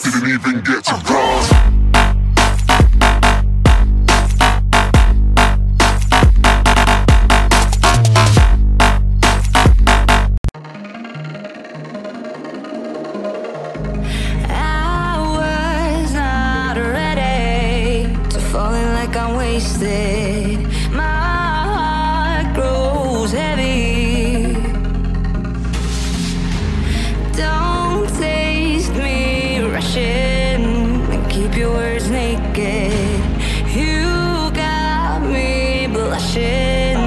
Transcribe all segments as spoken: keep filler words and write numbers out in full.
didn't even get to cross. I'm wasted, my heart grows heavy. Don't taste me rushing and keep your words naked. You got me blushing,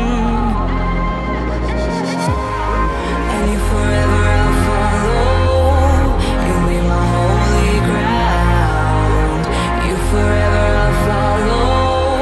and you forever I'll follow. You'll be my holy ground. You forever I'll follow.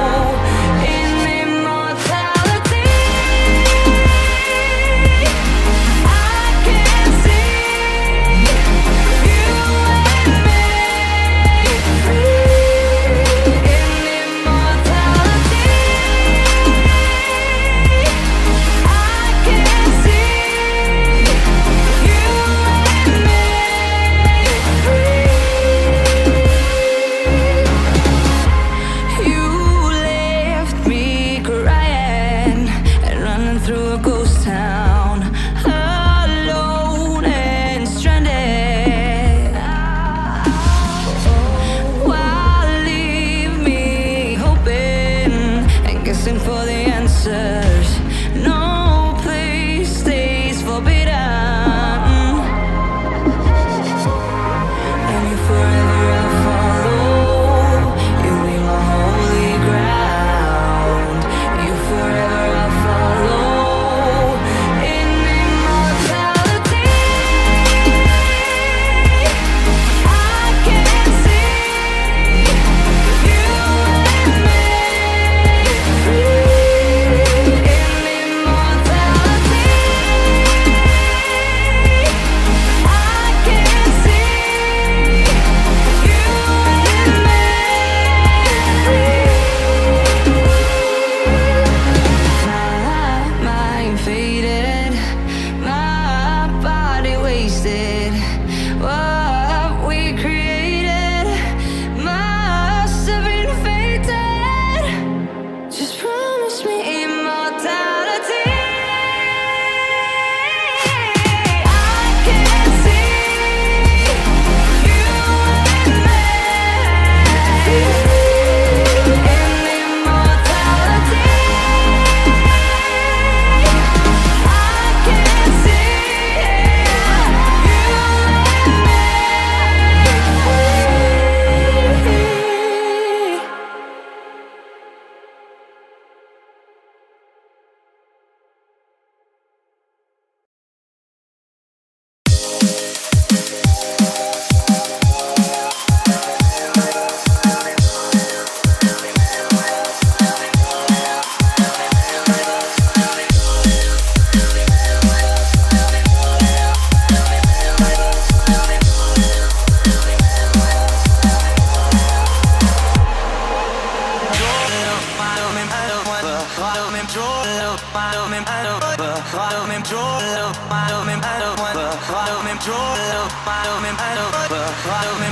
For the answers, no place stays forbidden, and you forever I'll follow. You'll be my holy ground. You forever I'll follow. In immortality, I can see you and me free. What we created must have been fated. Just promise me immortality. I can see you and me in immortality. I can see you. I don't